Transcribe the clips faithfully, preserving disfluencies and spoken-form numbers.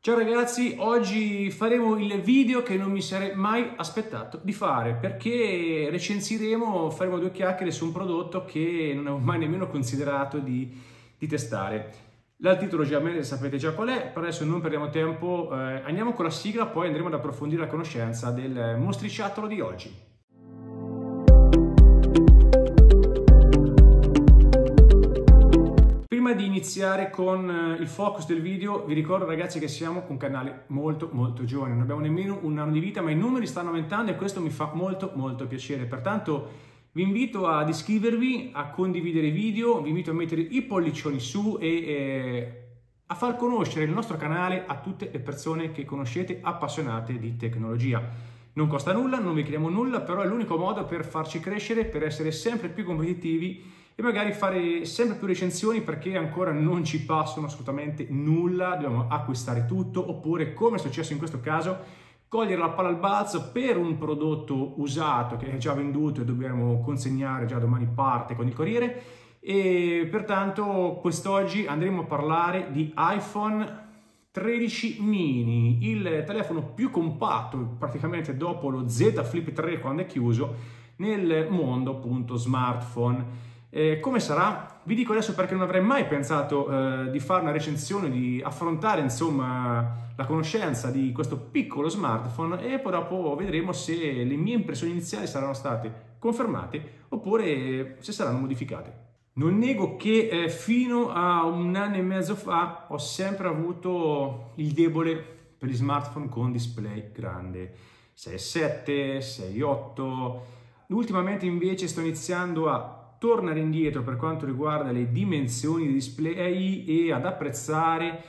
Ciao ragazzi, oggi faremo il video che non mi sarei mai aspettato di fare perché recensiremo, faremo due chiacchiere su un prodotto che non avevo mai nemmeno considerato di, di testare. Dal titolo già sapete già qual è, per adesso non perdiamo tempo, eh, andiamo con la sigla, poi andremo ad approfondire la conoscenza del mostriciattolo di oggi. Prima di iniziare con il focus del video, vi ricordo ragazzi che siamo un canale molto molto giovane, non abbiamo nemmeno un anno di vita, ma i numeri stanno aumentando e questo mi fa molto molto piacere. Pertanto vi invito ad iscrivervi, a condividere i video, vi invito a mettere i pollicioni su e eh, a far conoscere il nostro canale a tutte le persone che conoscete appassionate di tecnologia. Non costa nulla, non vi chiediamo nulla, però è l'unico modo per farci crescere, per essere sempre più competitivi e magari fare sempre più recensioni perché ancora non ci passano assolutamente nulla, dobbiamo acquistare tutto, oppure come è successo in questo caso, cogliere la palla al balzo per un prodotto usato che è già venduto e dobbiamo consegnare già domani parte con il corriere. E pertanto quest'oggi andremo a parlare di iPhone tredici mini, il telefono più compatto praticamente dopo lo Z Flip tre quando è chiuso nel mondo appunto smartphone. Eh, come sarà? Vi dico adesso perché non avrei mai pensato eh, di fare una recensione, di affrontare insomma la conoscenza di questo piccolo smartphone e poi dopo vedremo se le mie impressioni iniziali saranno state confermate oppure se saranno modificate. Non nego che eh, fino a un anno e mezzo fa ho sempre avuto il debole per gli smartphone con display grande, sei virgola sette, sei virgola otto. Ultimamente invece sto iniziando a tornare indietro per quanto riguarda le dimensioni dei display e ad apprezzare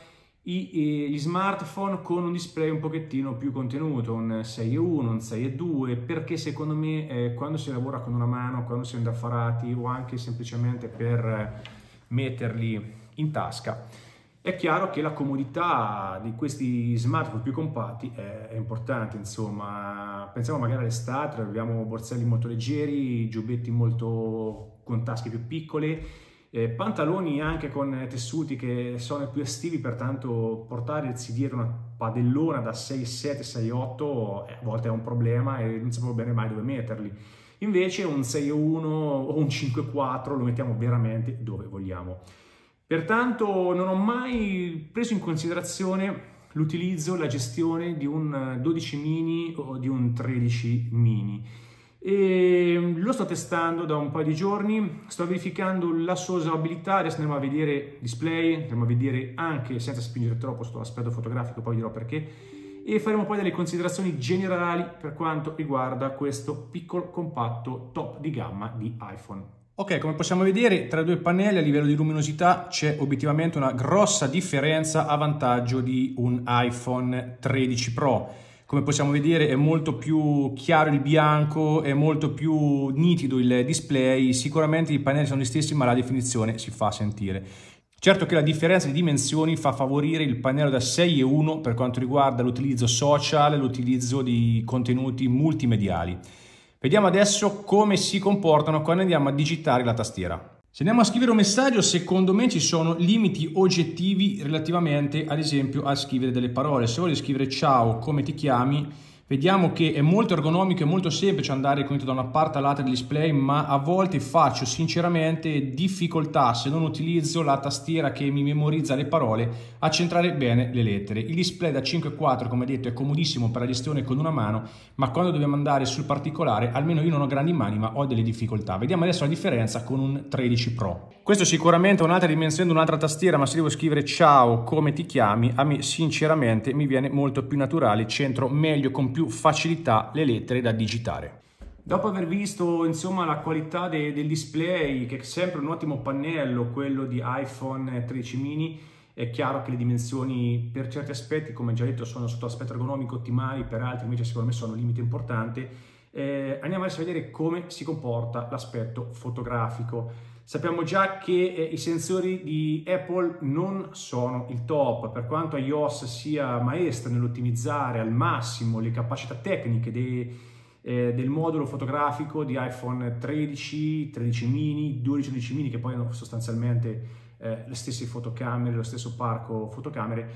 i, gli smartphone con un display un pochettino più contenuto, un sei virgola uno, un sei virgola due, perché secondo me eh, quando si lavora con una mano, quando si è indaffarati o anche semplicemente per metterli in tasca, è chiaro che la comodità di questi smartphone più compatti è, è importante. Insomma, pensiamo magari all'estate, abbiamo borselli molto leggeri, giubbetti molto con tasche più piccole, eh, pantaloni anche con tessuti che sono più estivi, pertanto portarsi dietro una padellona da sei virgola sette, sei virgola otto eh, a volte è un problema e non sappiamo bene mai dove metterli. Invece un sei virgola uno o un cinque virgola quattro lo mettiamo veramente dove vogliamo. Pertanto non ho mai preso in considerazione l'utilizzo, la gestione di un dodici mini o di un tredici mini. E lo sto testando da un paio di giorni, sto verificando la sua usabilità, adesso andremo a vedere display, andremo a vedere anche, senza spingere troppo sotto l'aspetto fotografico, poi dirò perché, e faremo poi delle considerazioni generali per quanto riguarda questo piccolo compatto top di gamma di iPhone. Ok, come possiamo vedere tra i due pannelli a livello di luminosità c'è obiettivamente una grossa differenza a vantaggio di un iPhone tredici Pro. Come possiamo vedere è molto più chiaro il bianco, è molto più nitido il display, sicuramente i pannelli sono gli stessi ma la definizione si fa sentire. Certo che la differenza di dimensioni fa favorire il pannello da sei virgola uno per quanto riguarda l'utilizzo social, l'utilizzo di contenuti multimediali. Vediamo adesso come si comportano quando andiamo a digitare la tastiera. Se andiamo a scrivere un messaggio, secondo me ci sono limiti oggettivi relativamente ad esempio a scrivere delle parole. Se voglio scrivere ciao, come ti chiami, vediamo che è molto ergonomico e molto semplice andare da una parte all'altra del display, ma a volte faccio sinceramente difficoltà, se non utilizzo la tastiera che mi memorizza le parole, a centrare bene le lettere. Il display da cinque virgola quattro, come detto, è comodissimo per la gestione con una mano, ma quando dobbiamo andare sul particolare, almeno io non ho grandi mani, ma ho delle difficoltà. Vediamo adesso la differenza con un tredici Pro. Questo sicuramente è un'altra dimensione di un'altra tastiera, ma se devo scrivere ciao, come ti chiami, a me sinceramente mi viene molto più naturale, centro meglio con più facilità le lettere da digitare. Dopo aver visto insomma la qualità de del display, che è sempre un ottimo pannello, quello di iPhone tredici mini, è chiaro che le dimensioni per certi aspetti, come già detto, sono sotto aspetto ergonomico ottimali, per altri invece secondo me sono un limite importante. Eh, andiamo adesso a vedere come si comporta l'aspetto fotografico. Sappiamo già che eh, i sensori di Apple non sono il top, per quanto iOS sia maestro nell'ottimizzare al massimo le capacità tecniche dei, eh, del modulo fotografico di iPhone tredici, tredici mini, dodici, dodici mini, che poi hanno sostanzialmente eh, le stesse fotocamere, lo stesso parco fotocamere.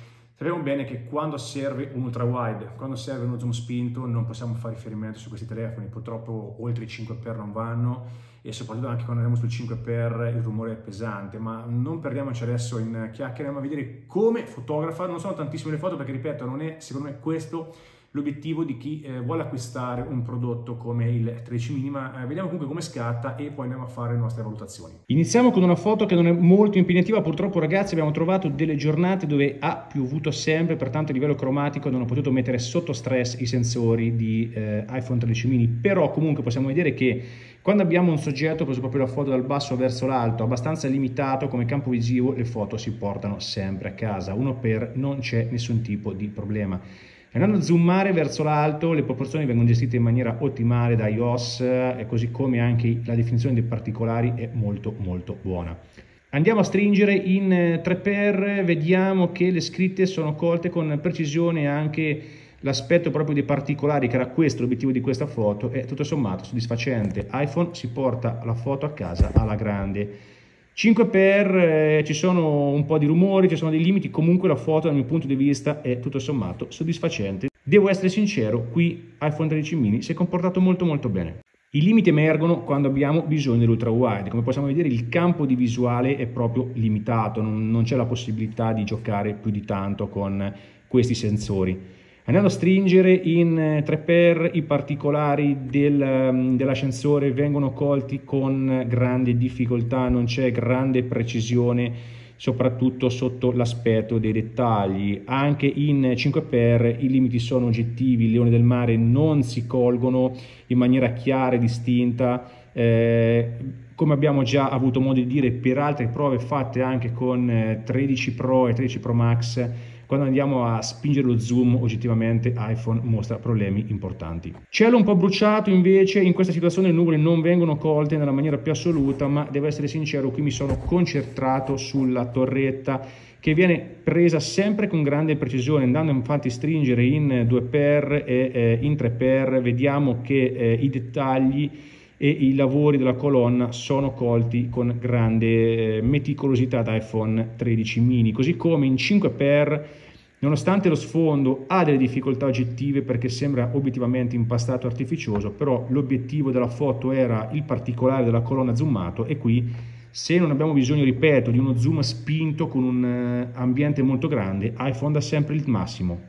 Sappiamo bene che quando serve un ultra wide, quando serve uno zoom spinto, non possiamo fare riferimento su questi telefoni, purtroppo oltre i cinque x non vanno, e soprattutto anche quando andiamo sul cinque x il rumore è pesante. Ma non perdiamoci adesso in chiacchiere, andiamo a vedere come fotografa. Non sono tantissime le foto perché, ripeto, non è secondo me questo l'obiettivo di chi eh, vuole acquistare un prodotto come il tredici mini, ma eh, vediamo comunque come scatta e poi andiamo a fare le nostre valutazioni. Iniziamo con una foto che non è molto impegnativa. Purtroppo, ragazzi, abbiamo trovato delle giornate dove ha piovuto sempre, pertanto a livello cromatico non ho potuto mettere sotto stress i sensori di eh, iPhone tredici mini, però comunque possiamo vedere che quando abbiamo un soggetto, preso proprio la foto dal basso verso l'alto, abbastanza limitato come campo visivo, le foto si portano sempre a casa. Uno per non c'è nessun tipo di problema. Andando a zoomare verso l'alto, le proporzioni vengono gestite in maniera ottimale da iOS, e così come anche la definizione dei particolari è molto molto buona. Andiamo a stringere in tre x, vediamo che le scritte sono colte con precisione, anche l'aspetto proprio dei particolari, che era questo l'obiettivo di questa foto, è tutto sommato soddisfacente. iPhone si porta la foto a casa alla grande. cinque x eh, ci sono un po' di rumori, ci sono dei limiti, comunque la foto dal mio punto di vista è tutto sommato soddisfacente. Devo essere sincero, qui iPhone tredici mini si è comportato molto molto bene. I limiti emergono quando abbiamo bisogno dell'ultra wide. Come possiamo vedere, il campo di visuale è proprio limitato, non, non c'è la possibilità di giocare più di tanto con questi sensori. Andando a stringere in tre x, i particolari del, dell'ascensore vengono colti con grande difficoltà, non c'è grande precisione, soprattutto sotto l'aspetto dei dettagli. Anche in cinque x i limiti sono oggettivi, il leone del mare non si colgono in maniera chiara e distinta, eh, come abbiamo già avuto modo di dire per altre prove fatte anche con tredici Pro e tredici Pro Max. Quando andiamo a spingere lo zoom, oggettivamente iPhone mostra problemi importanti. Cielo un po' bruciato invece, in questa situazione le nuvole non vengono colte nella maniera più assoluta, ma devo essere sincero, qui mi sono concentrato sulla torretta, che viene presa sempre con grande precisione. Andando infatti a stringere in due x e eh, in tre x, vediamo che eh, i dettagli e i lavori della colonna sono colti con grande eh, meticolosità da iPhone tredici mini, così come in cinque x, nonostante lo sfondo ha delle difficoltà oggettive perché sembra obiettivamente impastato artificioso, però l'obiettivo della foto era il particolare della colonna zoomato, e qui, se non abbiamo bisogno, ripeto, di uno zoom spinto con un eh, ambiente molto grande, iPhone dà sempre il massimo.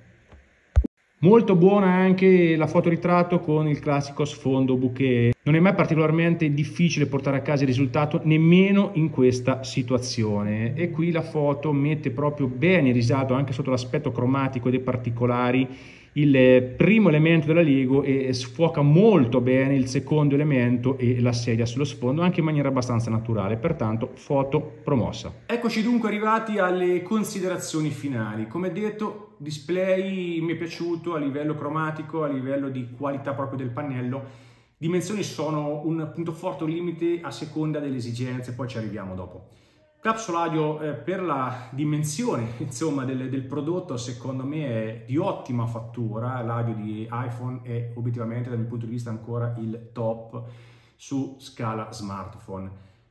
Molto buona anche la fotoritratto con il classico sfondo bokeh. Non è mai particolarmente difficile portare a casa il risultato, nemmeno in questa situazione. E qui la foto mette proprio bene in risalto, anche sotto l'aspetto cromatico dei particolari, il primo elemento della Lego, e sfoca molto bene il secondo elemento e la sedia sullo sfondo, anche in maniera abbastanza naturale. Pertanto foto promossa. Eccoci dunque arrivati alle considerazioni finali. Come detto, display mi è piaciuto a livello cromatico, a livello di qualità proprio del pannello. Dimensioni sono un punto forte o limite a seconda delle esigenze, poi ci arriviamo dopo. Capsulario eh, per la dimensione insomma del, del prodotto, secondo me è di ottima fattura. L'audio di iPhone è obiettivamente dal mio punto di vista ancora il top su scala smartphone.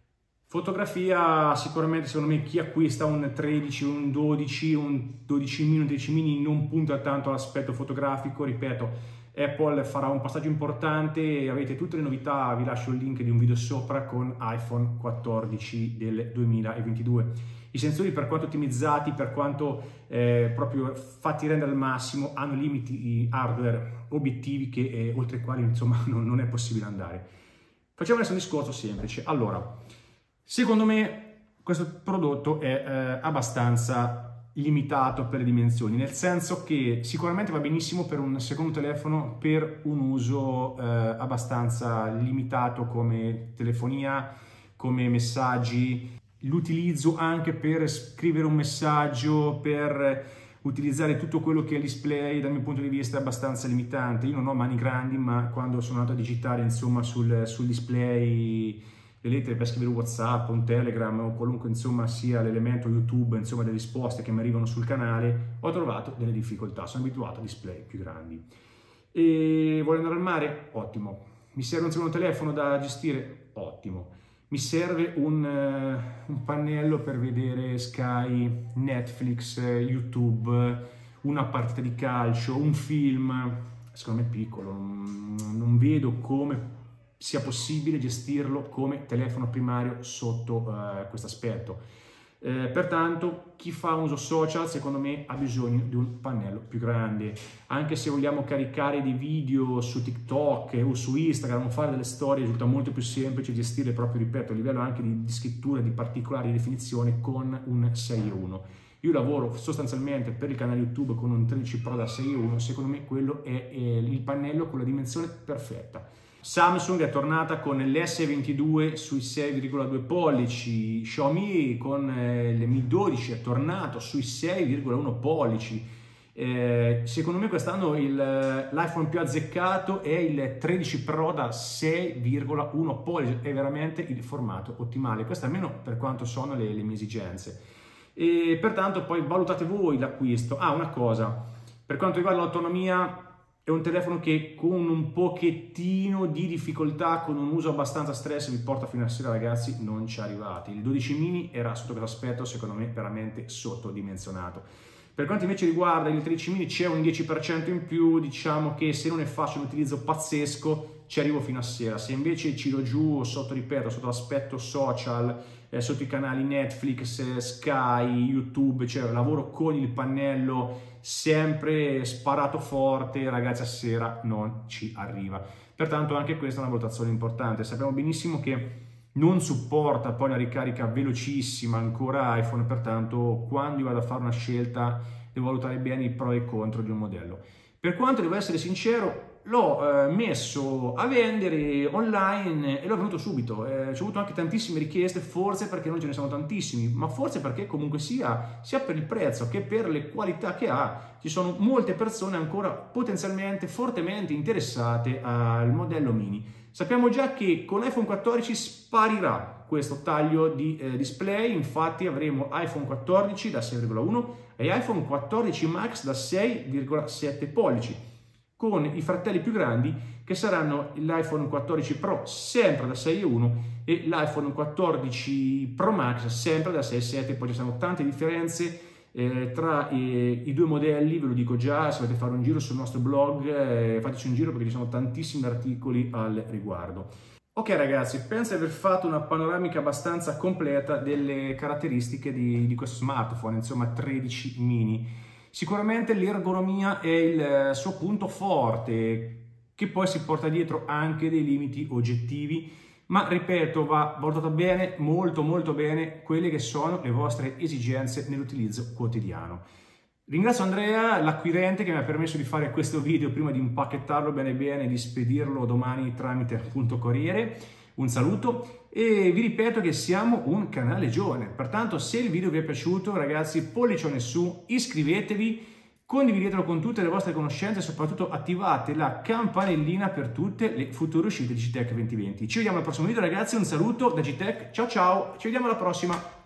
Fotografia, sicuramente secondo me chi acquista un tredici, un dodici, un dodici mini, un tredici mini non punta tanto all'aspetto fotografico. Ripeto, Apple farà un passaggio importante, avete tutte le novità, vi lascio il link di un video sopra con iPhone quattordici del duemilaventidue. I sensori, per quanto ottimizzati, per quanto eh, proprio fatti rendere al massimo, hanno limiti di hardware obiettivi che, eh, oltre i quali insomma non, non è possibile andare. Facciamo adesso un discorso semplice. Allora, secondo me questo prodotto è eh, abbastanza limitato per le dimensioni, nel senso che sicuramente va benissimo per un secondo telefono per un uso eh, abbastanza limitato come telefonia, come messaggi, l'utilizzo anche per scrivere un messaggio, per utilizzare tutto quello che è il display, dal mio punto di vista è abbastanza limitante. Io non ho mani grandi, ma quando sono andato a digitare insomma sul, sul display le lettere per scrivere WhatsApp, un Telegram o qualunque insomma sia l'elemento YouTube, insomma delle risposte che mi arrivano sul canale, ho trovato delle difficoltà. Sono abituato a display più grandi. E voglio andare al mare? Ottimo. Mi serve un secondo telefono da gestire? Ottimo. mi serve un, uh, un pannello per vedere Sky, Netflix, YouTube, una partita di calcio, un film. Secondo me è piccolo, non, non vedo come sia possibile gestirlo come telefono primario sotto uh, questo aspetto. Eh, pertanto chi fa uso social secondo me ha bisogno di un pannello più grande. Anche se vogliamo caricare dei video su TikTok o su Instagram o fare delle storie, risulta molto più semplice gestire proprio, ripeto, a livello anche di, di scrittura, di particolari di definizione con un sei e uno. Io lavoro sostanzialmente per il canale YouTube con un tredici Pro da sei e uno, secondo me quello è, è il pannello con la dimensione perfetta. Samsung è tornata con l'S ventidue sui sei virgola due pollici, Xiaomi con eh, le Mi dodici è tornato sui sei virgola uno pollici. Eh, secondo me quest'anno l'iPhone più azzeccato è il tredici Pro da sei virgola uno pollici, è veramente il formato ottimale, questo almeno per quanto sono le, le mie esigenze. E pertanto poi valutate voi l'acquisto. Ah, una cosa, per quanto riguarda l'autonomia, è un telefono che con un pochettino di difficoltà, con un uso abbastanza stress, vi porta fino a sera, ragazzi, non ci arrivate. Il dodici mini era sotto questo aspetto, secondo me, veramente sottodimensionato. Per quanto invece riguarda il tredici mini c'è un dieci per cento in più, diciamo che se non ne faccio un utilizzo pazzesco ci arrivo fino a sera. Se invece giro giù sotto, ripeto, sotto l'aspetto social, eh, sotto i canali Netflix, eh, Sky, YouTube, cioè lavoro con il pannello sempre sparato forte, ragazzi, a sera non ci arriva. Pertanto anche questa è una valutazione importante. Sappiamo benissimo che non supporta poi la ricarica velocissima ancora iPhone, pertanto quando io vado a fare una scelta devo valutare bene i pro e i contro di un modello. Per quanto devo essere sincero, l'ho eh, messo a vendere online e l'ho venuto subito. Eh, ci ho avuto anche tantissime richieste, forse perché non ce ne sono tantissimi, ma forse perché comunque sia, sia per il prezzo che per le qualità che ha, ci sono molte persone ancora potenzialmente fortemente interessate al modello mini. Sappiamo già che con iPhone quattordici sparirà questo taglio di eh, display, infatti avremo iPhone quattordici da sei virgola uno e iPhone quattordici Max da sei virgola sette pollici, con i fratelli più grandi che saranno l'iPhone quattordici Pro sempre da sei virgola uno e l'iPhone quattordici Pro Max sempre da sei virgola sette. Poi ci sono tante differenze eh, tra eh, i due modelli, ve lo dico già, se volete fare un giro sul nostro blog eh, fateci un giro perché ci sono tantissimi articoli al riguardo. Ok ragazzi, penso di aver fatto una panoramica abbastanza completa delle caratteristiche di, di questo smartphone, insomma tredici mini. Sicuramente l'ergonomia è il suo punto forte, che poi si porta dietro anche dei limiti oggettivi, ma ripeto, va valutata bene, molto molto bene, quelle che sono le vostre esigenze nell'utilizzo quotidiano. Ringrazio Andrea, l'acquirente, che mi ha permesso di fare questo video prima di impacchettarlo bene bene e di spedirlo domani tramite appunto corriere. Un saluto e vi ripeto che siamo un canale giovane, pertanto se il video vi è piaciuto ragazzi, pollicione su, iscrivetevi, condividetelo con tutte le vostre conoscenze e soprattutto attivate la campanellina per tutte le future uscite di G Tech duemilaventi. Ci vediamo al prossimo video ragazzi, un saluto da G Tech, ciao ciao, ci vediamo alla prossima!